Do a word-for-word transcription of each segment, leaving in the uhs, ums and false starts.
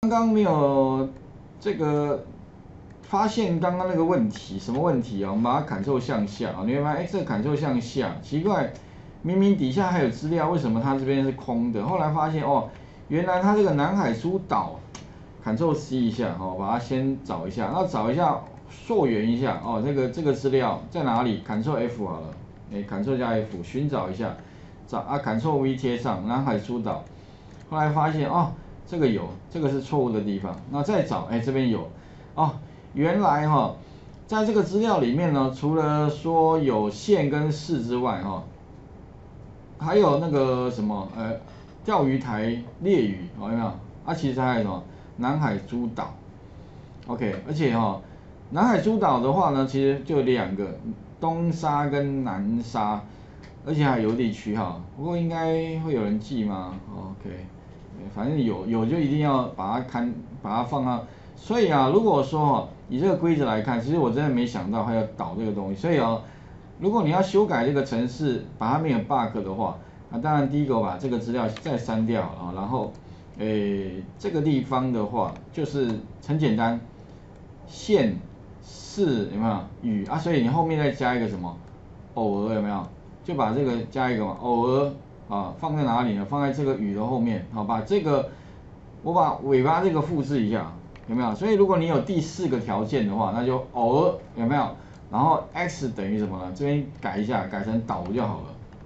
刚刚没有这个发现刚刚那个问题，什么问题啊？我们把它 Ctrl 向下啊，你会发现，哎，这个 Ctrl 向下，奇怪，明明底下还有资料，为什么它这边是空的？后来发现哦，原来它这个南海诸岛 ，Ctrl C 一下哦，把它先找一下，那找一下溯源一下哦，这个这个资料在哪里 ？Ctrl F 好了，哎 ，Ctrl 加 F 寻找一下，找啊 Ctrl V 贴上南海诸岛，后来发现哦。这个有，这个是错误的地方。那再找，哎，这边有，哦，原来哈、哦，在这个资料里面呢，除了说有县跟市之外，哈、哦，还有那个什么，呃，钓鱼台列屿，有没有？啊，其实还有什么南海诸岛 ，OK， 而且哈、哦，南海诸岛的话呢，其实就两个，东沙跟南沙，而且还有地区哈，不过应该会有人记吗 ？OK。反正有有就一定要把它看，把它放到。所以啊，如果说哦，以这个规则来看，其实我真的没想到还要导这个东西。所以哦，如果你要修改这个程式，把它没有 bug 的话，那当然第一个我把这个资料再删掉啊，然后，诶，这个地方的话就是很简单，县市有没有与啊？所以你后面再加一个什么偶尔有没有？就把这个加一个嘛，偶尔。啊，放在哪里呢？放在这个雨的后面，好，把这个我把尾巴这个复制一下，有没有？所以如果你有第四个条件的话，那就偶尔有没有？然后 x 等于什么呢？这边改一下，改成导就好了。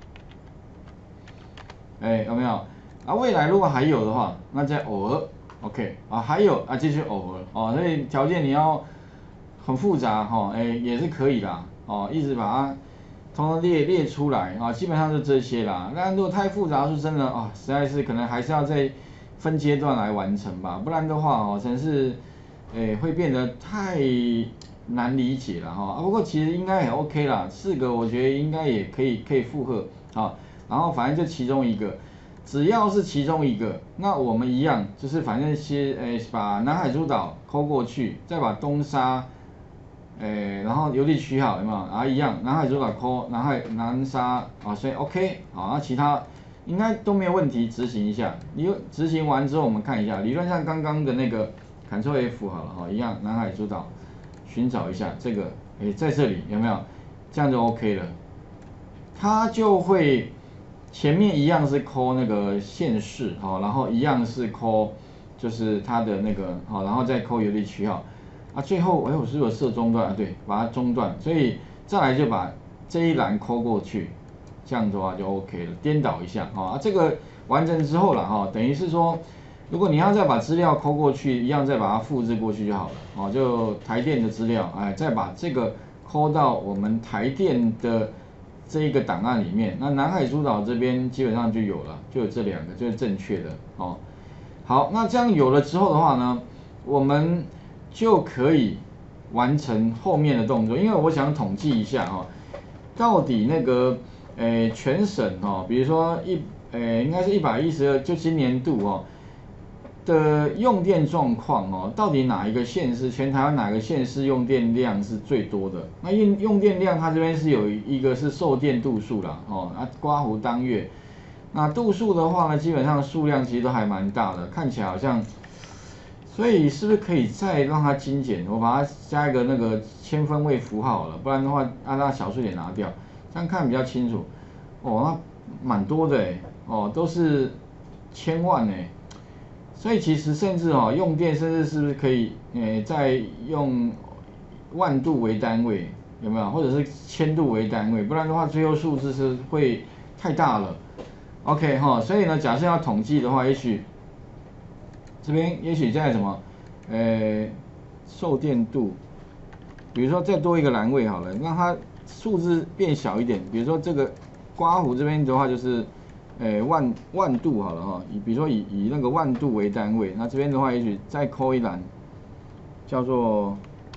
哎，有没有？啊，未来如果还有的话，那再偶尔 ，OK， 啊，还有啊，继续偶尔哦，所以条件你要很复杂哈，哎，也是可以的哦，一直把它。通通列列出来啊，基本上是这些啦。那如果太复杂，是真的啊，实在是可能还是要再分阶段来完成吧，不然的话哦，真是，诶会变得太难理解了哈。啊，不过其实应该也 OK 啦，四个我觉得应该也可以可以负荷啊。然后反正就其中一个，只要是其中一个，那我们一样就是反正先诶把南海诸岛抠过去，再把东沙。诶，然后邮递区号有没有？啊，一样，南海诸岛扣，南海南沙啊，所以 OK， 好，那其他应该都没有问题，执行一下。你执行完之后，我们看一下，理论上刚刚的那个 Ctrl F 好了哈，一样，南海诸岛寻找一下这个，诶，在这里有没有？这样就 OK 了，它就会前面一样是扣那个县市，好，然后一样是扣就是它的那个好，然后再扣邮递区号。啊，最后哎，我是不是有设中断啊？对，把它中断，所以再来就把这一栏抠过去，这样的话就 OK 了。颠倒一下啊，这个完成之后了哈，等于是说，如果你要再把资料抠过去，一样再把它复制过去就好了。哦，就台电的资料，哎，再把这个抠到我们台电的这一个档案里面。那南海诸岛这边基本上就有了，就有这两个，就是正确的哦。好，那这样有了之后的话呢，我们就可以完成后面的动作，因为我想统计一下哈，到底那个诶全省哈，比如说一诶应该是一百一十二，就今年度哦的用电状况哦，到底哪一个县市，全台湾哪个县市用电量是最多的？那用用电量它这边是有一个是售电度数啦，哦，啊刮胡当月，那度数的话呢，基本上数量其实都还蛮大的，看起来好像。所以是不是可以再让它精简？我把它加一个那个千分位符号好了，不然的话按它小数点拿掉，这样看比较清楚。哦，那蛮多的哎，哦，都是千万哎。所以其实甚至哦，用电甚至是不是可以诶再用万度为单位，有没有？或者是千度为单位，不然的话最后数字是会太大了。OK 哈，所以呢，假设要统计的话，也许。这边也许在什么，呃，受电度，比如说再多一个栏位好了，让它数字变小一点。比如说这个刮胡这边的话就是，呃万万度好了哈，以比如说以以那个万度为单位，那这边的话也许再扣一栏，叫做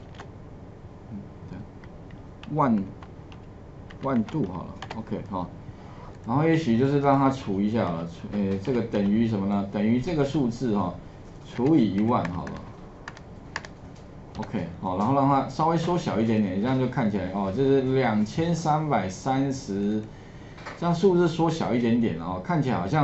万万度好了 ，OK 哈。然后也许就是让它除一下了，呃，这个等于什么呢？等于这个数字哈。除以一万好了 ，OK， 好，然后让它稍微缩小一点点，这样就看起来哦，这是两千三百三十，这样数字缩小一点点哦，看起来好像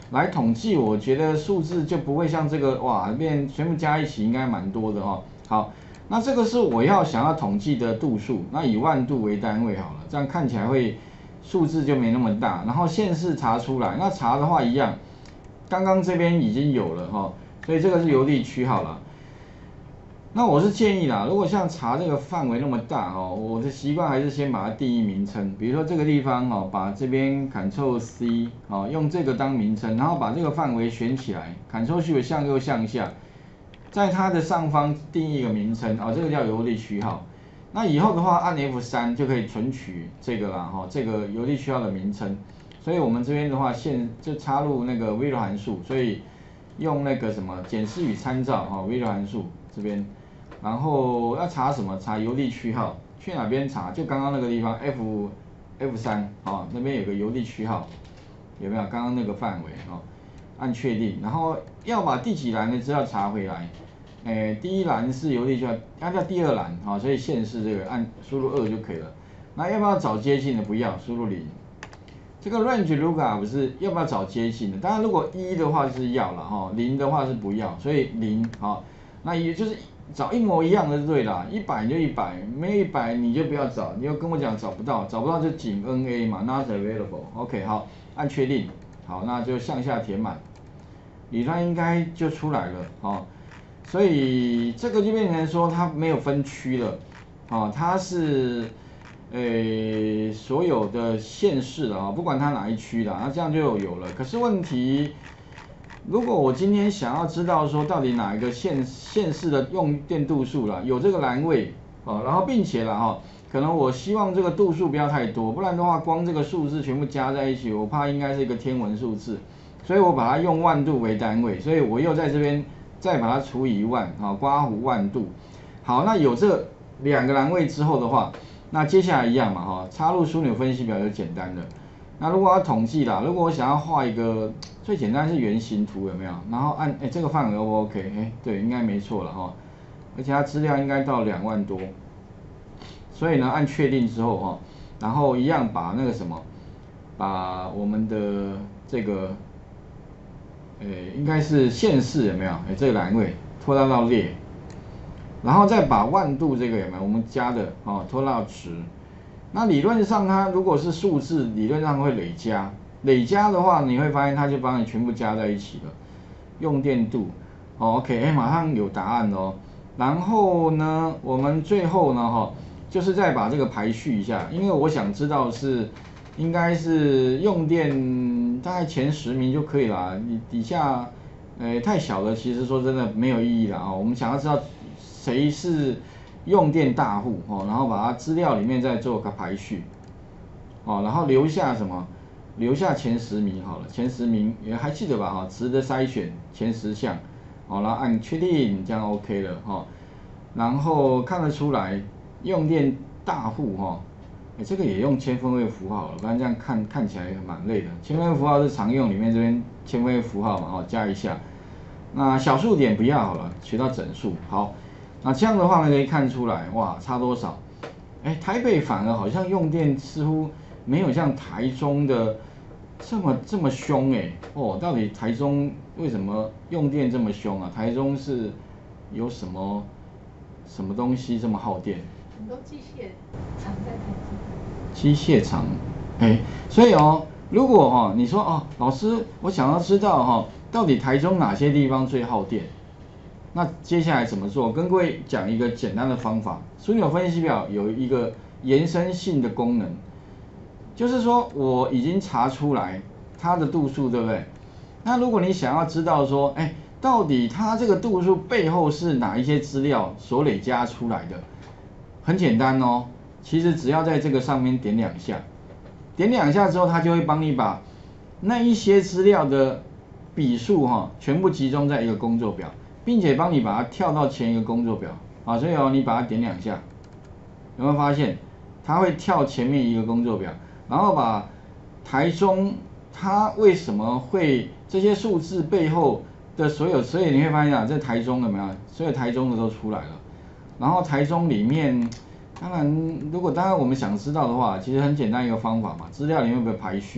来统计，我觉得数字就不会像这个哇变全部加一起应该蛮多的哦。好，那这个是我要想要统计的度数，那以万度为单位好了，这样看起来会数字就没那么大。然后县市查出来，那查的话一样，刚刚这边已经有了哈，所以这个是邮递区好了。那我是建议啦，如果像查这个范围那么大哦，我的习惯还是先把它定义名称，比如说这个地方哦，把这边 Ctrl C 哦，用这个当名称，然后把这个范围选起来 ，Ctrl Shift 向右向下，在它的上方定义一个名称哦，这个叫邮递区号。那以后的话按 F 三 就可以存取这个啦哈，这个邮递区号的名称。所以我们这边的话，现就插入那个微流函数，所以用那个什么检视与参照哈，微流函数这边。然后要查什么？查邮递区号，去哪边查？就刚刚那个地方 F F 三啊，那边有个邮递区号，有没有？刚刚那个范围哦，按确定，然后要把第几栏的资料查回来。诶，第一栏是邮递区号，按照第二栏啊，所以县市这个按输入二就可以了。那要不要找接近的？不要，输入零。这个 range lookup 是要不要找接近的？当然如果一的话是要了哈，零的话是不要，所以零啊，那也就是。找一模一样的就对了，一百就一百，没一百你就不要找，你就跟我讲找不到，找不到就仅 N A 嘛 ，not available。OK， 好，按确定，好，那就向下填满，理论应该就出来了哦。所以这个就变成说它没有分区了，哦，它是呃所有的县市的啊，不管它哪一区的，那这样就有了。可是问题。如果我今天想要知道说到底哪一个县县市的用电度数啦，有这个栏位哦，然后并且啦哈，可能我希望这个度数不要太多，不然的话光这个数字全部加在一起，我怕应该是一个天文数字，所以我把它用万度为单位，所以我又在这边再把它除以一万啊，刮胡万度。好，那有这两个栏位之后的话，那接下来一样嘛哈，插入枢纽分析表就简单的。那如果要统计啦，如果我想要画一个最简单是圆形图有没有？然后按哎这个范围 O 不 OK？ 哎对，应该没错了哈，而且它资料应该到两万多，所以呢按确定之后哈，然后一样把那个什么，把我们的这个，呃应该是县市有没有？哎这个栏位拖到到列，然后再把万度这个有没有？我们加的哦拖到值。那理论上它如果是数字，理论上会累加，累加的话你会发现它就帮你全部加在一起了。用电度，哦 OK， 哎马上有答案哦。然后呢，我们最后呢哈，就是再把这个排序一下，因为我想知道是应该是用电大概前十名就可以啦，你底下呃太小了，其实说真的没有意义啦啊。我们想要知道谁是。用电大户哦，然后把它资料里面再做个排序，哦，然后留下什么？留下前十名好了，前十名也还记得吧？哈，值得筛选前十项，好，然后按确定，这样 OK 了哈。然后看得出来用电大户哈，哎，这个也用千分位符号了，不然这样看看起来蛮累的。千分位符号是常用里面这边千分位符号嘛，哦，加一下。那小数点不要好了，取到整数好。那这样的话呢，可以看出来，哇，差多少？哎，台北反而好像用电似乎没有像台中的这么这么凶哎，哦，到底台中为什么用电这么凶啊？台中是有什么什么东西这么耗电？ 很多机械厂在台中。 机械厂，哎，所以哦，如果哈、哦、你说哦，老师，我想要知道哈、哦，到底台中哪些地方最耗电？那接下来怎么做？跟各位讲一个简单的方法。枢纽分析表有一个延伸性的功能，就是说我已经查出来它的度数，对不对？那如果你想要知道说，哎，到底它这个度数背后是哪一些资料所累加出来的？很简单哦，其实只要在这个上面点两下，点两下之后，它就会帮你把那一些资料的笔数哈、哦，全部集中在一个工作表。并且帮你把它跳到前一个工作表啊，所以哦，你把它点两下，有没有发现它会跳前面一个工作表，然后把台中它为什么会这些数字背后的所有，所以你会发现啊，这台中有没有？所有台中的都出来了，然后台中里面，当然如果当然我们想知道的话，其实很简单一个方法嘛，资料里面有没有排序？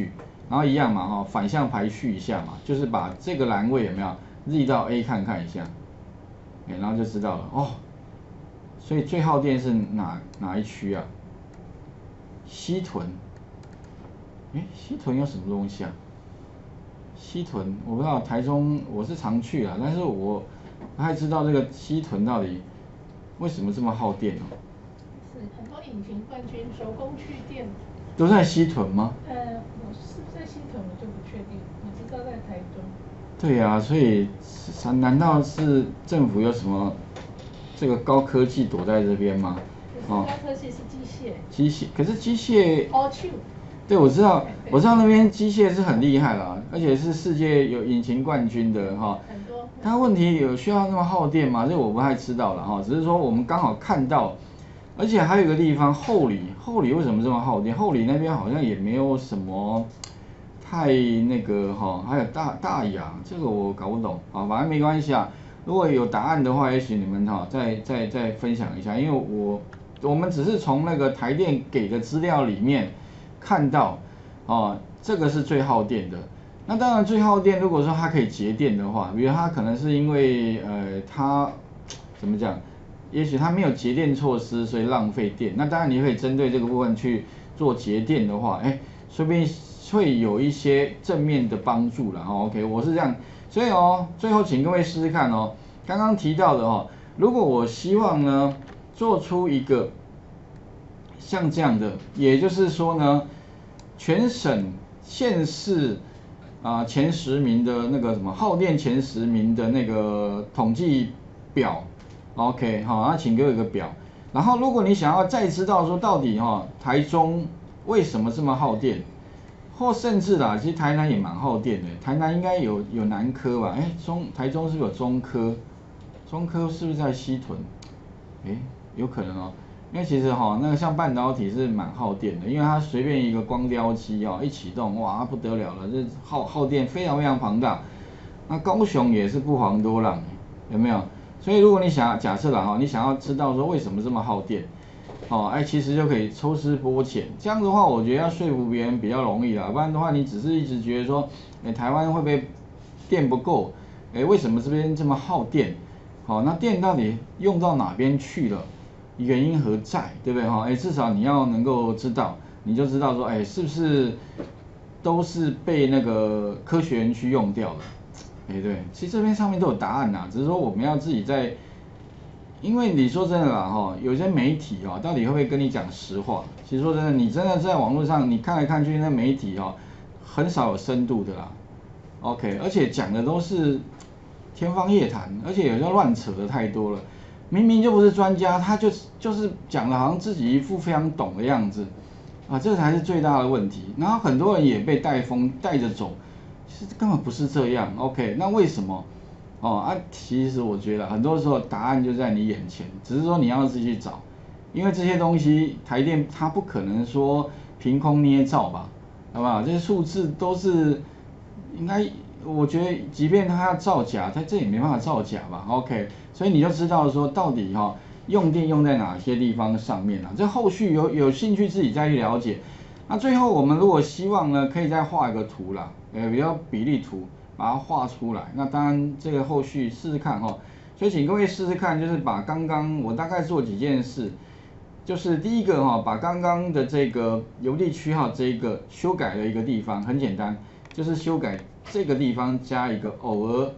然后一样嘛哈，反向排序一下嘛，就是把这个栏位有没有 Z 到 A 看看一下，哎，然后就知道了哦。所以最耗电是哪哪一区啊？西屯。哎，西屯有什么东西啊？西屯我不知道，台中我是常去啊，但是我不太知道这个西屯到底为什么这么耗电哦。 是很多隐形冠军手工去电。 都在西屯吗？ 呃，我是不是在西屯我就不确定，我知道在台中。 对呀、啊，所以难道是政府有什么这个高科技躲在这边吗？ 哦，高科技是机械。机械， 可是机械。 哦，去。 对，我知道，我知道那边机械是很厉害啦，而且是世界有引擎冠军的哈。 很多。 但问题有需要那么耗电吗？这我不太知道了哈，只是说我们刚好看到，而且还有一个地方后里，后里为什么这么耗电？后里那边好像也没有什么太那个哈，还有大大雅，这个我搞不懂啊，反正没关系啊。如果有答案的话，也许你们哈再再再分享一下，因为我我们只是从那个台电给的资料里面看到，哦，这个是最耗电的。那当然最耗电，如果说它可以节电的话，比如它可能是因为呃它怎么讲，也许它没有节电措施，所以浪费电。那当然你可以针对这个部分去做节电的话，哎，说不定会有一些正面的帮助了哈。OK， 我是这样，所以哦，最后请各位试试看哦，刚刚提到的哦，如果我希望呢做出一个像这样的，也就是说呢，全省县市啊、呃、前十名的那个什么耗电前十名的那个统计表 ，OK 好，那请给我一个表。然后如果你想要再知道说到底哈、哦、台中为什么这么耗电，或甚至啦，其实台南也蛮耗电的，台南应该有有南科吧？哎，中台中是不是有中科？中科是不是在西屯？哎，有可能哦。因为其实哈、哦，那个像半导体是蛮耗电的，因为它随便一个光雕机哦一启动，哇，不得了了，这耗耗电非常非常庞大。那高雄也是不遑多让，有没有？所以如果你想假设啦哈，你想要知道说为什么这么耗电，哦，哎，其实就可以抽丝剥茧。这样的话，我觉得要说服别人比较容易啦，不然的话，你只是一直觉得说，哎，台湾会不会电不够？哎，为什么这边这么耗电？好、哦，那电到底用到哪边去了？原因何在，对不对哈？哎，至少你要能够知道，你就知道说，哎，是不是都是被那个科学园区用掉了？哎，对，其实这边上面都有答案呐，只是说我们要自己在，因为你说真的啦哈，有些媒体哈，到底会不会跟你讲实话？其实说真的，你真的在网络上你看来看去，那媒体哈，很少有深度的啦。OK， 而且讲的都是天方夜谭，而且有时候乱扯的太多了。明明就不是专家，他就就是讲的好像自己一副非常懂的样子，啊，这才是最大的问题。然后很多人也被带风带着走，其实根本不是这样。OK， 那为什么？哦啊，其实我觉得很多时候答案就在你眼前，只是说你要自己去找，因为这些东西台电它不可能说凭空捏造吧，好不好？这些数字都是应该。我觉得，即便他要造假，他这也没办法造假吧 ？OK， 所以你就知道说到底哈、哦，用电用在哪些地方上面啊？这后续有有兴趣自己再去了解。那最后我们如果希望呢，可以再画一个图啦，呃，比较比例图，把它画出来。那当然这个后续试试看哈、哦。所以请各位试试看，就是把刚刚我大概做几件事，就是第一个哈、哦，把刚刚的这个邮递区号这一个修改的一个地方，很简单，就是修改。这个地方加一个偶尔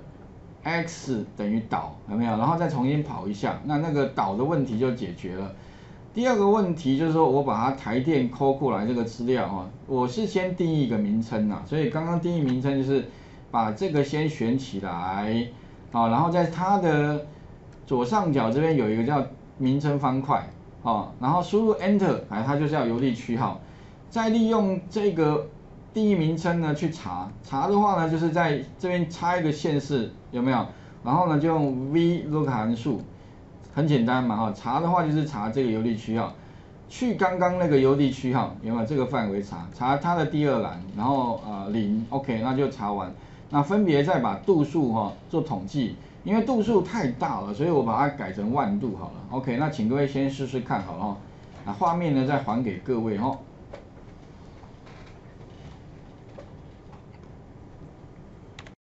x 等于导，有没有？然后再重新跑一下，那那个导的问题就解决了。第二个问题就是说我把它台电抠过来这个资料哈，我是先定义一个名称呐，所以刚刚定义名称就是把这个先选起来，好，然后在它的左上角这边有一个叫名称方块，好，然后输入 Enter， 哎，它就叫邮递区号，再利用这个。定义名称呢去查，查的话呢就是在这边插一个县市，有没有？然后呢就用 VLOOK 函数，很简单嘛哈。查的话就是查这个邮递区号，去刚刚那个邮递区号有没有这个范围查，查它的第二栏，然后呃零 ，OK， 那就查完。那分别再把度数哈做统计，因为度数太大了，所以我把它改成万度好了。OK， 那请各位先试试看好了哈。那画面呢再还给各位哈。